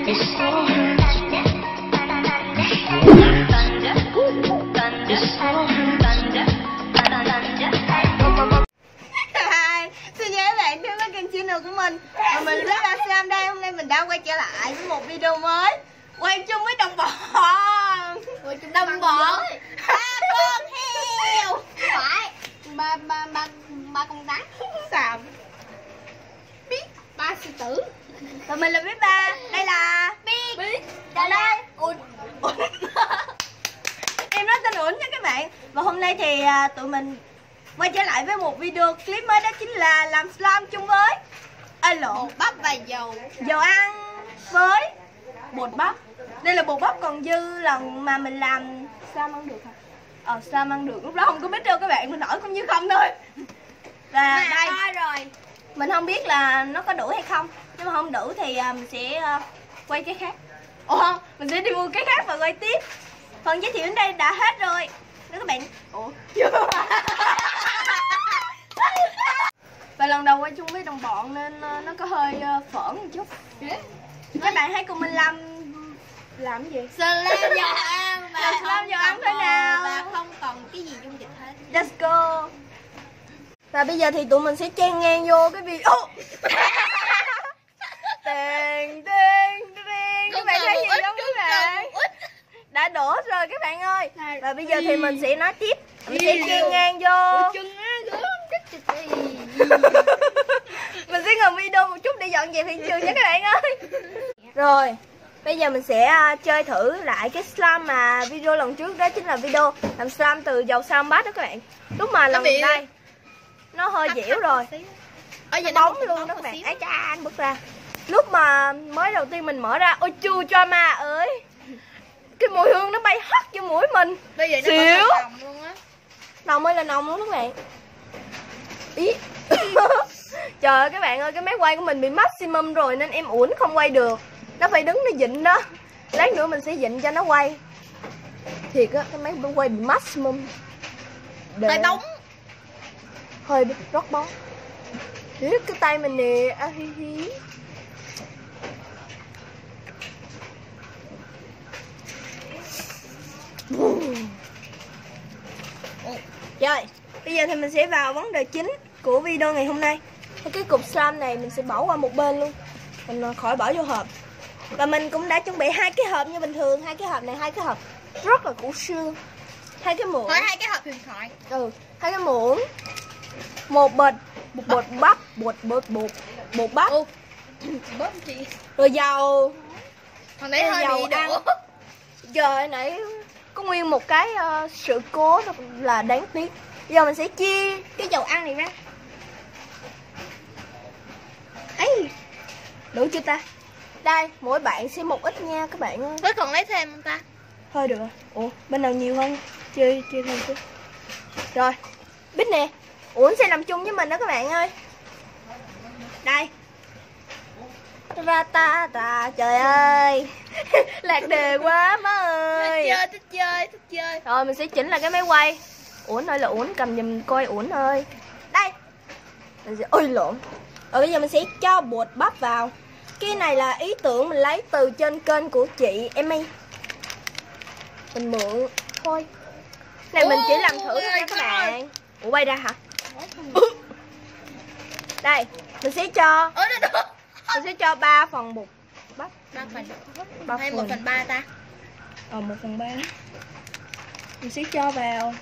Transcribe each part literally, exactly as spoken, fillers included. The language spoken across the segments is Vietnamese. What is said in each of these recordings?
Xin chào các bạn đến với kênh channel của mình. Và mình rất là Sam đây. Hôm nay mình đã quay trở lại với một video mới, quay chung với đồng bọn. Quay chung đồng bọn ba con heo. Phải ba ba ba ba con rắn. Sam biết ba sư tử. Và mình là biết ba. Đây là biết biết. Đây đây Ủn. Em nói tên Ủn nha các bạn. Và hôm nay thì uh, tụi mình quay trở lại với một video clip mới, đó chính là làm slime chung với à, lộn bột bắp và dầu dầu ăn với bột bắp. Đây là bột bắp còn dư lần mà mình làm slime ăn được hả? Ờ slime ăn được, lúc đó không có biết đâu các bạn, mình hỏi cũng như không thôi. Và đây rồi, mình không biết là nó có đủ hay không, nếu mà không đủ thì uh, mình sẽ uh, quay cái khác. Ồ không, mình sẽ đi mua cái khác và quay tiếp. Phần giới thiệu đến đây đã hết rồi đó các bạn. Ủa chưa? Và lần đầu quay chung với đồng bọn nên nó có hơi phởn một chút. Các bạn hãy cùng mình làm làm gì? Slime dầu ăn và slime dầu ăn thế nào và không còn cái gì dung dịch hết. Let's go. Và bây giờ thì tụi mình sẽ chen ngang vô cái video. Tiền tiền tiền. Các bạn thấy gì không các bạn? Đã đổ rồi các bạn ơi. Và bây giờ thì mình sẽ nói tiếp. Mình sẽ chen ngang vô. Mình sẽ ngừng video một chút để dọn dẹp hiện trường nha các bạn ơi. Rồi bây giờ mình sẽ uh, chơi thử lại cái slime mà video lần trước, đó chính là video làm slime từ dầu sao bát đó các bạn. Lúc mà lần đây nó hơi dẻo rồi, nó bóng luôn đó các bạn. Ấy cha, anh bước ra. Lúc mà mới đầu tiên mình mở ra, ôi chu cho ma ơi, cái mùi hương nó bay hắt vô mũi mình. Bây giờ nó xỉu nồng luôn á. Nồng ơi là nồng luôn các bạn. Ý. Trời ơi các bạn ơi, cái máy quay của mình bị maximum rồi nên em uổng không quay được. Nó phải đứng nó dịnh đó. Lát nữa mình sẽ dịnh cho nó quay. Thiệt á, cái máy quay bị maximum. Để... tay bóng. Hơi rót bóng. Điếc cái tay mình nè. À, hi hi. Rồi, bây giờ thì mình sẽ vào vấn đề chính của video ngày hôm nay. Cái cục slime này mình sẽ bỏ qua một bên luôn, mình khỏi bỏ vô hộp. Và mình cũng đã chuẩn bị hai cái hộp như bình thường. Hai cái hộp này, hai cái hộp rất là cũ xưa. Hai cái muỗng. Hai cái hộp huyền thoại. Ừ, hai cái muỗng. Một bịch, một bột bắp, bột bột bột bột bắp. Ừ. Bắp chị. Rồi dầu. Còn đấy hơi dầu bị đổ. Trời nãy có nguyên một cái uh, sự cố là đáng tiếc. Bây giờ mình sẽ chia cái dầu ăn này ra. Ấy, đủ chưa ta? Đây, mỗi bạn sẽ một ít nha các bạn ơi. Có còn lấy thêm không ta? Thôi được rồi. Ủa, bên nào nhiều hơn? Chơi, chơi thêm chút. Rồi, Bích nè. Uổng sẽ làm chung với mình đó các bạn ơi. Đây. Ra ta ta, trời ơi. Lạc đề quá má ơi. Thích chơi, thích chơi, thích chơi. Rồi mình sẽ chỉnh lại cái máy quay. Uổng ơi là Uổng, cầm giùm coi Uổng ơi. Đây. Mình sẽ... ôi lộn. Rồi bây giờ mình sẽ cho bột bắp vào. Cái này là ý tưởng mình lấy từ trên kênh của chị Emmy. Mình mượn thôi. Này mình chỉ làm thử thôi nha các bạn. Ủa quay ra hả? Đây, mình sẽ cho mình sẽ cho ba phần bột bắp. ba phần. ba hay một phần ba ta? Ờ một phần ba. Mình sẽ cho vào.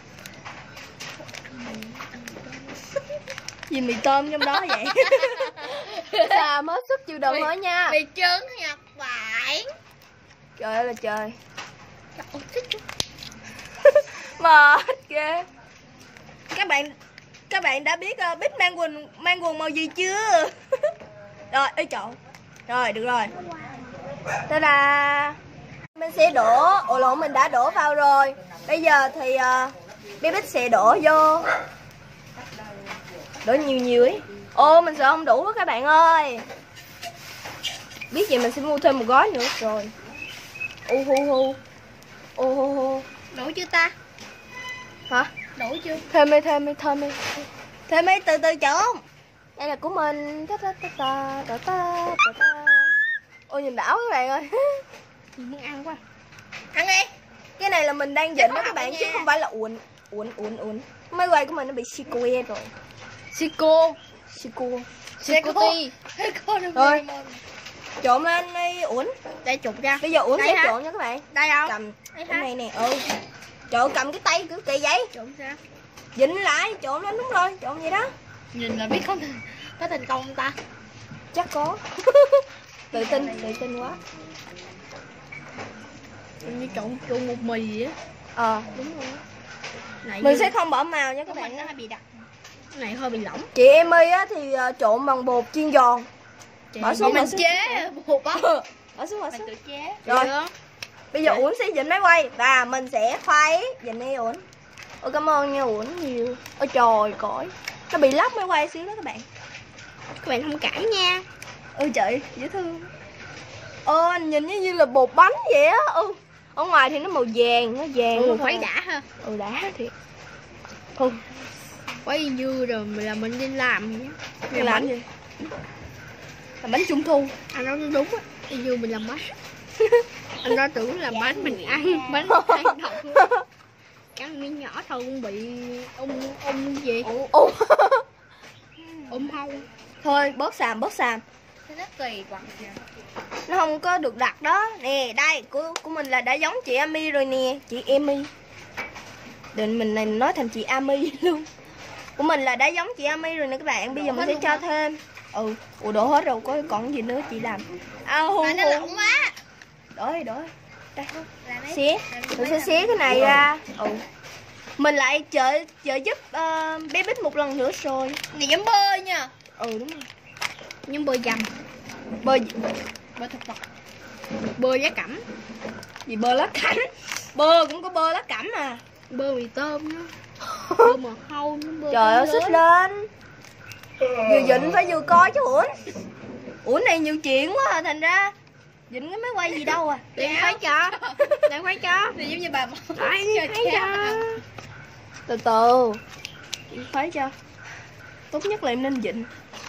Gì mì tôm trong đó vậy? Là mới sức chịu đựng thôi nha. Mì trứng Nhật Bản. Trời ơi là trời. Mệt ghê. Các bạn các bạn đã biết uh, Bích mang quần mang quần màu gì chưa? Rồi, ê chọn. Rồi, được rồi. Đây là mình sẽ đổ, ồ lộn mình đã đổ vào rồi. Bây giờ thì uh, bé Bích sẽ đổ vô. Đổ nhiều nhiều ấy. Ô mình sợ không đủ đó các bạn ơi. Biết vậy mình sẽ mua thêm một gói nữa rồi. U hu hu. Ô hu hu. Đủ chưa ta? Hả? Đủ chưa? Thêm đi, thêm đi, thêm đi. Thêm đi, từ từ chọn. Đây là của mình. Ta ta ta ta ta ta ta. Ôi nhìn đảo các bạn ơi. Mình muốn ăn quá. Ăn đi. Cái này là mình đang dịnh đó các bạn, chứ không phải là uốn uốn uốn uốn. Máy quay của mình nó bị sico rồi. Sico. Sico. Sico ti. Rồi. Trộn lên đi uốn. Đây trộn ra. Bây giờ uốn sẽ hả? trộn nha các bạn. Đây không? Cầm Đây cái hả? này nè. Ừ. Trộn cầm cái tay cứ cây giấy. Trộn ra. Dịnh lại, trộn lên, đúng rồi, trộn vậy đó. Nhìn là biết có có thành công không ta? Chắc có. Tự tin, tự tin quá. Như trộn trộn một mì vậy á. Ờ, đúng rồi. Này Mình như... sẽ không bỏ màu nha các Của bạn. mình nó hơi bị đặc. Cái này hơi bị lỏng. Chị Emmy á thì uh, trộn bằng bột chiên giòn. Bỏ xuống, mình bỏ xuống. chế bột á. Bỏ xuống, bỏ Mình xuống. tự chế. Rồi. Được. Bây giờ Uốn sẽ dịnh máy quay và mình sẽ khoái dịnh đi Uốn. Ôi cảm ơn nha Uốn nhiều. Ôi trời cõi. Nó bị lắc máy quay xíu đó các bạn. Các bạn thông cảm nha. Ôi trời, dễ thương. Ơ nhìn như như là bột bánh vậy á. Ừ. Ở ngoài thì nó màu vàng, nó vàng. Ừ, nó khuấy đã ha. Ừ đã thiệt. Ừ. Khuấy dư rồi mình là mình đi làm nhé. Làm, làm gì? Làm bánh trung thu. Anh nói đúng á. Đi dư mình làm bánh. Anh nói tưởng là bánh mình ăn, bánh ăn thật luôn. Cắn miếng nhỏ thôi cũng bị ung ung gì? Ung ung. Ung hông. Thôi bớt xàm, bớt xàm. Nó kỳ quá. Nó không có được đặt đó. Nè, đây, của của mình là đã giống chị Ami rồi nè, chị Emmy. Định mình này nói thành chị Ami luôn. Của mình là đã giống chị Ami rồi nè các bạn. Bây giờ mình sẽ cho thêm. Ừ, ủa đổ hết rồi, có còn gì nữa chị làm. À hù Mà nó lỏng quá. Đổ đi, đổ đi. Đây. Xé. Mình sẽ xé cái này ra. Ừ. Mình lại trợ trợ giúp uh, bé Bích một lần nữa rồi. Này giống bơ nha. Ừ đúng rồi. Giống bơ dầm. Bơ Bơ thực vật. Bơ giá cẩm. gì bơ lá cẩm. Bơ cũng có bơ lá cẩm à. Bơ mì tôm nữa. Bơ mò hâu bơ. Trời ơi xích lên. Vừa dịnh phải vừa coi chứ Uốn. Uốn này nhiều chuyện quá à, thành ra dịnh cái máy quay gì đâu à. Để khuấy cho. Để khuấy cho. Thì giống như bà Đấy, khuấy cho. Từ từ chị khuấy cho. Tốt nhất là em nên dịnh.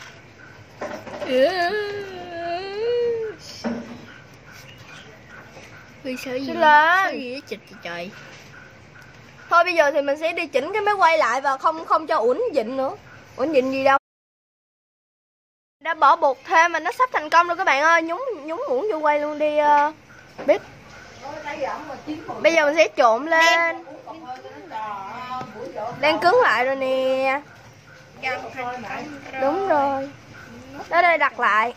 Vì sợ gì? Sợ gì chịch trời. Thôi bây giờ thì mình sẽ đi chỉnh cái máy quay lại và không không cho Uốn dịnh nữa. Uốn dịnh gì đâu. Đã bỏ bột thêm mà nó sắp thành công rồi các bạn ơi. Nhúng nhúng muỗng vô quay luôn đi uh, Bích. Bây giờ mình sẽ trộn lên. Đang cứng lại rồi nè. Đúng rồi. Tới đây đặt lại.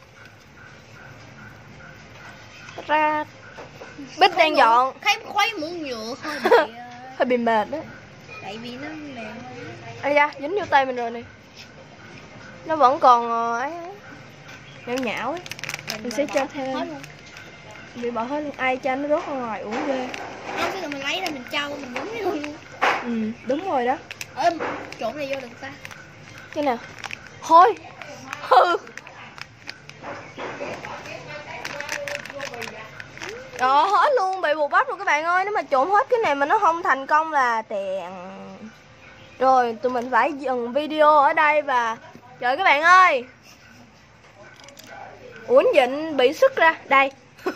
Ra. Bích đang dọn. Khuấy khuấy muỗng nhựa thôi. Hơi bị mệt đó. Tại vì nó mềm. Ây da, dính vô tay mình rồi nè. Nó vẫn còn ấy ấy. Nhão nhão ấy. Mình sẽ cho thêm. Bị bỏ hết luôn. Ai cho nó rớt ra ngoài uống ghê. Không, cái mình lấy ra mình trâu mình đúng luôn. Ừ, đúng rồi đó. Ê, trộn này vô được ta. Cái nào? Thôi. Hừ. Rồi hết luôn, bị bột bắp rồi các bạn ơi. Nếu mà trộn hết cái này mà nó không thành công là tèn. Rồi tụi mình phải dừng video ở đây và trời các bạn ơi. Uốn dịnh bị sức ra. Đây.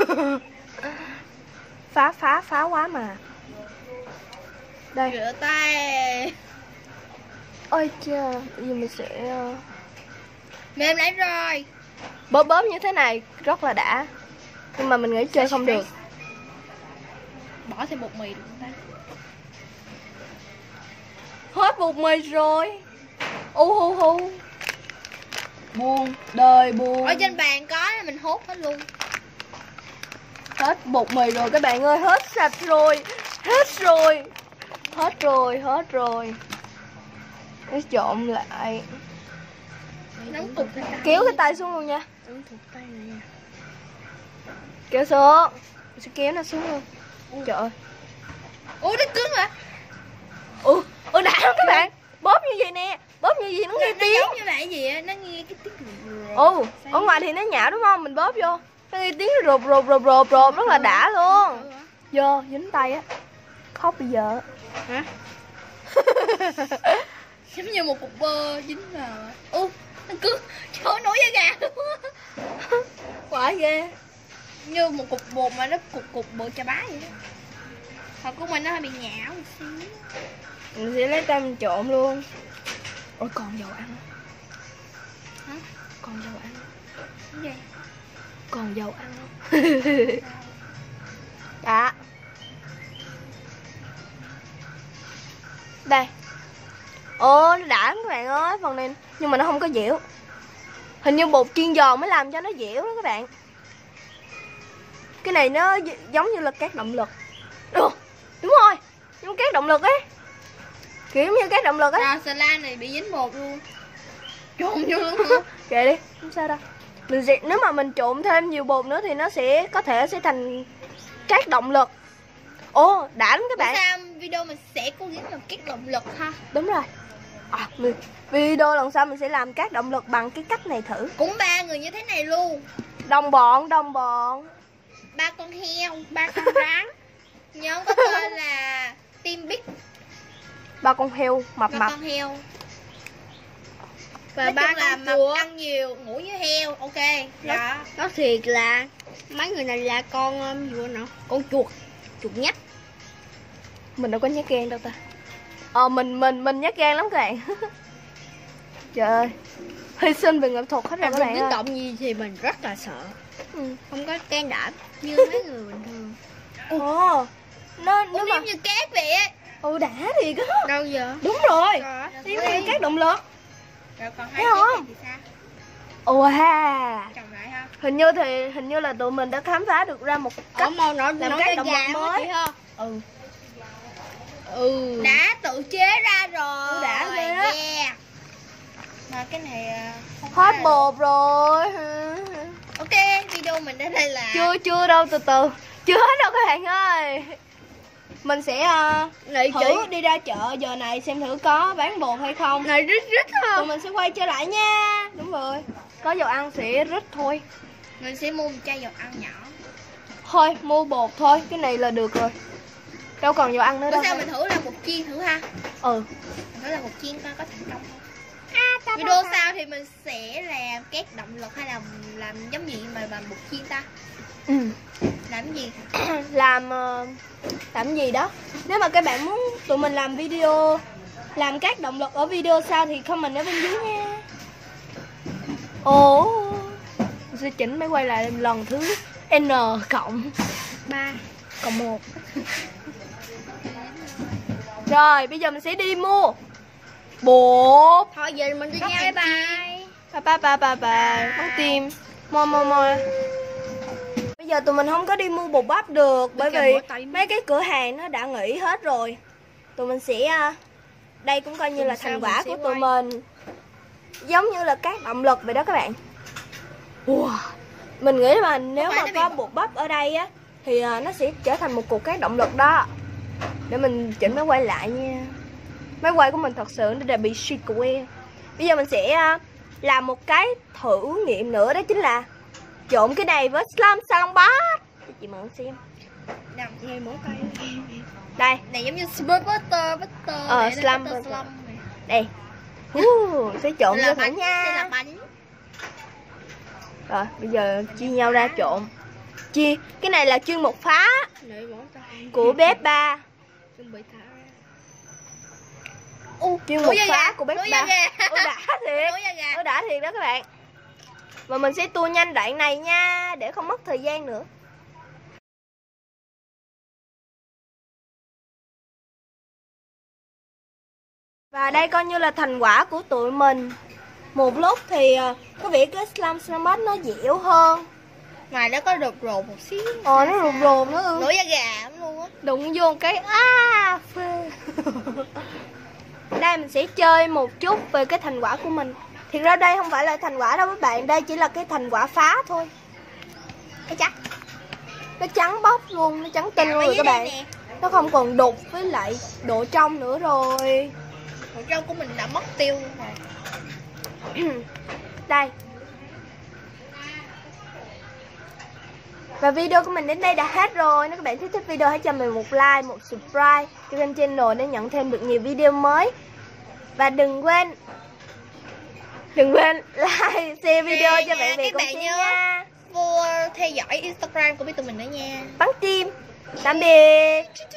Phá phá phá quá mà. Đây. Rửa tay. Ôi trời, bây giờ mình sẽ Mềm lại rồi. bóp bóp như thế này rất là đã. Nhưng mà mình nghĩ chơi không được. Bỏ thêm bột mì được không ta? Hết bột mì rồi. U hu hu. Buồn, đời buồn. Ở trên bàn có mình hốt hết luôn. Hết bột mì rồi các bạn ơi, hết sạch rồi. Hết rồi. Hết rồi, hết rồi. Để trộn lại. Nóng cục cái tay. Kéo cái tay xuống luôn nha. Nóng cục tay này nha. Kéo xuống. Mình sẽ kéo nó xuống luôn. Trời ơi. Ủa nó cứng hả? Ủa, ủa đã lắm các bạn. Bóp như vậy nè. Bóp như vậy nó nghe tiếng. Nó như vậy gì á, nó nghe cái tiếng rụt. Ồ, ở ngoài thì nó nhão đúng không? Mình bóp vô. Nó nghe tiếng rột rột rột rột rột rất là đã luôn. Vô, dính tay á. Khóc bây giờ. Hả? Giống như một cục bơ dính vào. Ô, Nó cứ chỗ nổi da gà luôn. Quả ghê. Như một cục bột mà nó cục cục bột chà bá vậy đó. Thật của mình nó hơi bị nhão một xíu. Mình sẽ lấy tay mình trộn luôn. Ôi còn dầu ăn. Hả? Còn dầu ăn. Cái gì? Còn dầu ăn không? Đó. Đây. Ồ, nó đã các bạn ơi, phần này nhưng mà nó không có dẻo. Hình như bột chiên giòn mới làm cho nó dẻo đó các bạn. Cái này nó giống như là các động lực. Đúng, đúng rồi, giống các động lực ấy. Kiểu như các động lực ấy. À, salad này bị dính bột luôn. Trộn vô luôn hả? Kệ đi, không sao đâu. Mình sẽ, nếu mà mình trộn thêm nhiều bột nữa thì nó sẽ có thể sẽ thành các động lực. Ồ, đã lắm các bạn. Sao video mình sẽ cố gắng làm các động lực ha. Đúng rồi. À, mình, video lần sau mình sẽ làm các động lực bằng cái cách này thử. Cũng ba người như thế này luôn. Đồng bọn, đồng bọn. Ba con heo, ba con rắn. Nhóm có tên là Team Big. Ba con heo mập Ba mập. con heo. Và Nói ba chung là con mập cua. ăn nhiều, ngủ với heo, ok. Nó, Đó. nó thiệt là mấy người này là con um, gì nữa, con chuột, chuột nhắt. Mình đâu có nhát gan đâu ta. Ờ mình mình mình nhát gan lắm các bạn. Trời ơi. Hy sinh vì nghệ thuật hết rồi Làm các được bạn tiếng ơi. động gì thì mình rất là sợ. Ừ. Không có can đảm như mấy người bình thường. Ồ. Nó nếu Cũng mà giống như cát vậy á. ừ đã thì có. Đâu giờ? Đúng rồi. Có. Đi theo các động lực. Rồi còn Thấy hai không? cái này thì sao? Wow. Trồng lại ha. Hình như thì hình như là tụi mình đã khám phá được ra một Có cách màu nó làm nó các cái động gà vật mới mới. chị ha. Ừ. Ừ. Đã tự chế ra rồi. Ừ, đã ghê á. Yeah. Mà cái này à, không Hết phải là- bột rồi. Ok, video mình đến đây là Chưa chưa đâu, từ từ. Chưa hết đâu các bạn ơi. Mình sẽ uh, Này thử chị. đi ra chợ giờ này xem thử có bán bột hay không. Này rít rít Tụi không? mình sẽ quay trở lại nha. Đúng rồi. Có dầu ăn sẽ rít thôi. mình sẽ mua một chai dầu ăn nhỏ. Thôi mua bột thôi, cái này là được rồi. Đâu còn dầu ăn nữa Bữa đâu. sau mình thử làm bột chiên thử ha. Ừ. Mình thử làm bột chiên coi có thành công không. À, Video sau thì mình sẽ làm các động lực hay là làm giống gì mà làm bột chiên ta? Ừ. Làm cái gì? làm ờ, làm gì đó. Nếu mà các bạn muốn tụi mình làm video làm các động lực ở video sau thì comment ở bên dưới nha. Ồ, mình sẽ chỉnh máy quay lại lần thứ N cộng Ba. cộng một. Rồi bây giờ mình sẽ đi mua bột. Thôi giờ mình đi Bye nha. bye. Ba ba ba ba ba bắn tim mo mo mo. Bây giờ tụi mình không có đi mua bột bắp được bởi kèm vì bỏ tay mấy cái cửa hàng nó đã nghỉ hết rồi. Tụi mình sẽ à, đây cũng coi như Tuần là sau thành mình quả sẽ của tụi quay. mình, giống như là các động lực vậy đó các bạn. Wow. Mình nghĩ là nếu Không mà phải nó có bị- bột bắp ở đây á thì à, nó sẽ trở thành một cục các động lực đó. Để mình chỉnh máy quay lại nha. Máy quay của mình thật sự nó đã bị suy quê. Bây giờ mình sẽ à, làm một cái thử nghiệm nữa, đó chính là trộn cái này với slime salon bát cho chị mượn xem. Nằm. Nghe mỏ tay. Đây, Này giống như smooth butter, butter. Ờ, này, nó slime butter butter. slime này. đây. Uh, sẽ trộn Đây vô là thử bánh, đây là nha. bánh. Rồi, bây giờ chia nhau ra trộn. Chia, cái này là chuyên một phá Để mỏ tay. của bếp ba. Chuẩn bị thả ra. Uh, chuyên Nổi một da phá gà, của bếp nổi da ba. gà. Ôi đã thiệt. Nổi da gà. Ôi đã thiệt đó các bạn. Và mình sẽ tua nhanh đoạn này nha, để không mất thời gian nữa. Và đây coi như là thành quả của tụi mình. Một lúc thì uh, có vẻ cái slime salmon nó dẻo hơn. Ngoài nó có rụt rột một xíu. Ồ, nó rụt rụt nữa ư. Nổi da gà lắm luôn á. Đụng vô cái à, phê. Đây mình sẽ chơi một chút về cái thành quả của mình. Thì ra đây không phải là thành quả đâu các bạn, đây chỉ là cái thành quả phá thôi. Cái chắc. Nó trắng bóc luôn, nó trắng tinh luôn rồi các bạn. Nó không còn đục với lại độ trong nữa rồi. Bộ trong của mình đã mất tiêu luôn rồi. Đây. Và video của mình đến đây đã hết rồi. Nếu các bạn thích thích video hãy cho mình một like, một subscribe cho kênh channel để nhận thêm được nhiều video mới. Và đừng quên Đừng quên like, share video Share cho nha, bạn bè các cùng bạn xem nhớ. nha. Vô theo dõi Instagram của biết tụi mình nữa nha. Bắn tim. Tạm biệt.